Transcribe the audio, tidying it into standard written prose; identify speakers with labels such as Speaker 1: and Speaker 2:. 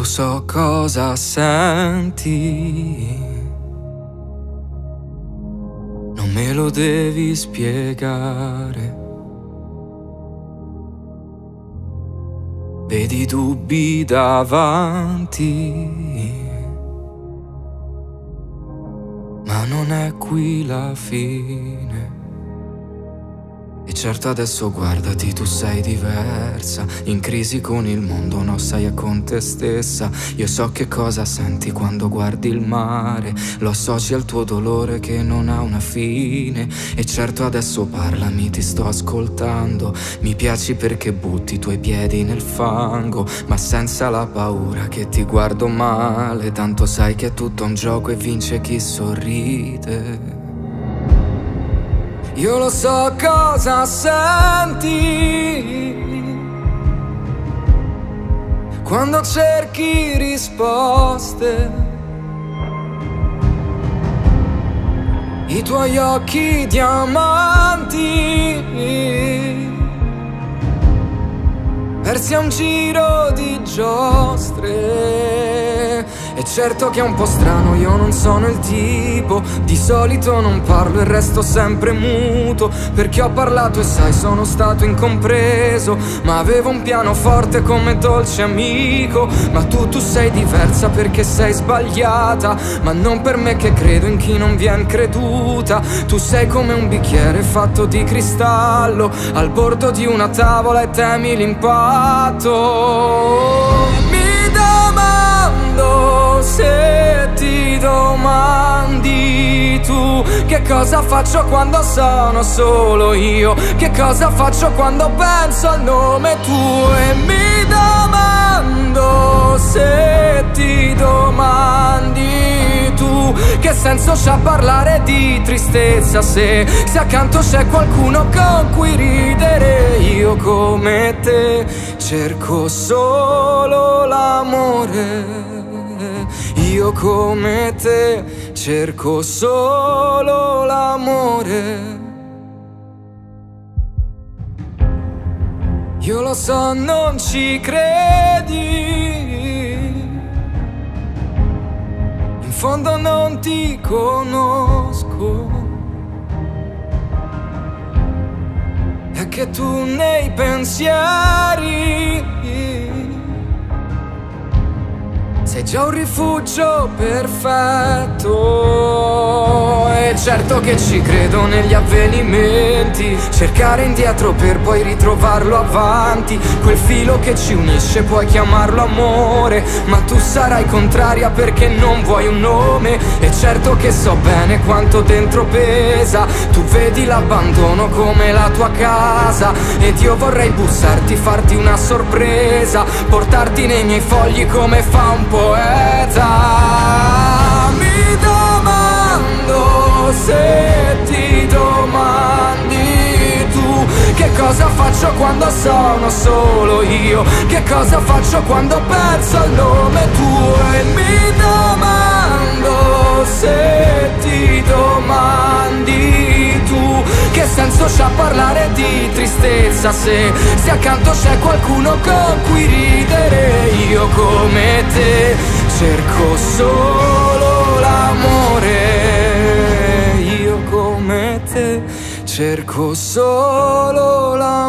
Speaker 1: so cosa senti, non me lo devi spiegare. Vedi dubbi davanti, ma non è qui la fine. E certo adesso guardati, tu sei diversa, in crisi con il mondo, no, sei con te stessa. Io so che cosa senti quando guardi il mare, lo associ al tuo dolore che non ha una fine. E certo adesso parlami, ti sto ascoltando, mi piaci perché butti i tuoi piedi nel fango, ma senza la paura che ti guardo male, tanto sai che è tutto un gioco e vince chi sorride. Io lo so cosa senti quando cerchi risposte. I tuoi occhi diamanti persi a un giro di giostre. E certo che è un po' strano, io non sono il tipo, di solito non parlo e resto sempre muto, perché ho parlato e sai sono stato incompreso, ma avevo un piano forte come dolce amico. Ma tu sei diversa perché sei sbagliata, ma non per me che credo in chi non vien creduta. Tu sei come un bicchiere fatto di cristallo, al bordo di una tavola e temi l'impatto. Mi domando se ti domandi tu che cosa faccio quando sono solo io, che cosa faccio quando penso al nome tuo. E mi domando se ti domandi tu che senso c'ha parlare di tristezza se accanto c'è qualcuno con cui ridere. Io come te cerco solo l'amore, io come te cerco solo l'amore. Io lo so, non ci credi, in fondo non ti conosco, è che tu nei pensieri sei già un rifugio perfetto. E certo che ci credo negli avvenimenti, cercare indietro per poi ritrovarlo avanti. Quel filo che ci unisce puoi chiamarlo amore, ma tu sarai contraria perché non vuoi un nome. E certo che so bene quanto dentro pesa, tu vedi l'abbandono come la tua casa, ed io vorrei bussarti, farti una sorpresa, portarti nei miei fogli come fa un poeta. Mi domando se ti domandi tu che cosa faccio quando sono solo io, che cosa faccio quando penso al nome tuo. E mi domando se ti domandi tu che senso c'ha parlare di tristezza se accanto c'è qualcuno con cui ridere. Io come te cerco solo l'amore, io come te cerco solo l'amore.